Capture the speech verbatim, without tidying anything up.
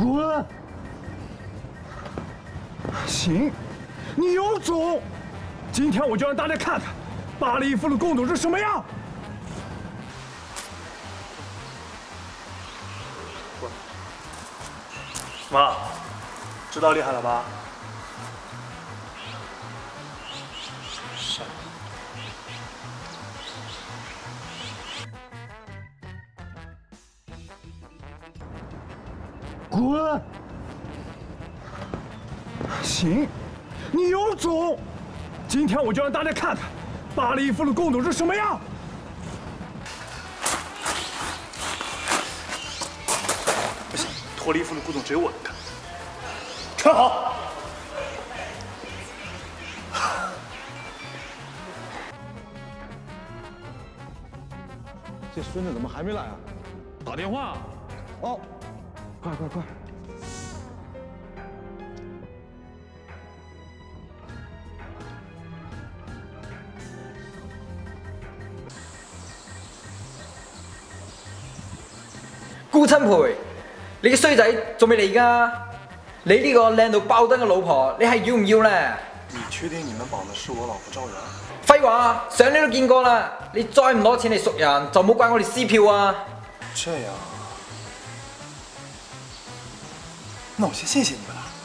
滚！行，你有种！今天我就让大家看看巴黎夫的公主是什么样。滚！妈，知道厉害了吧？傻。 滚！行，你有种！今天我就让大家看看巴黎夫的公主是什么样。不行，脱离服的古董只有我能看。穿好。 这孙子怎么还没来啊？打电话。哦。 快快快！ 顧親培，你個衰仔仲未嚟㗎？你呢個靚到爆燈嘅老婆，你係要唔要咧？ 你確定你們綁的是我老婆趙元？ 廢話，相你都見過啦！你再唔攞錢嚟贖人，就冇怪我哋撕票啊！ 這樣。 那我先謝謝你們了。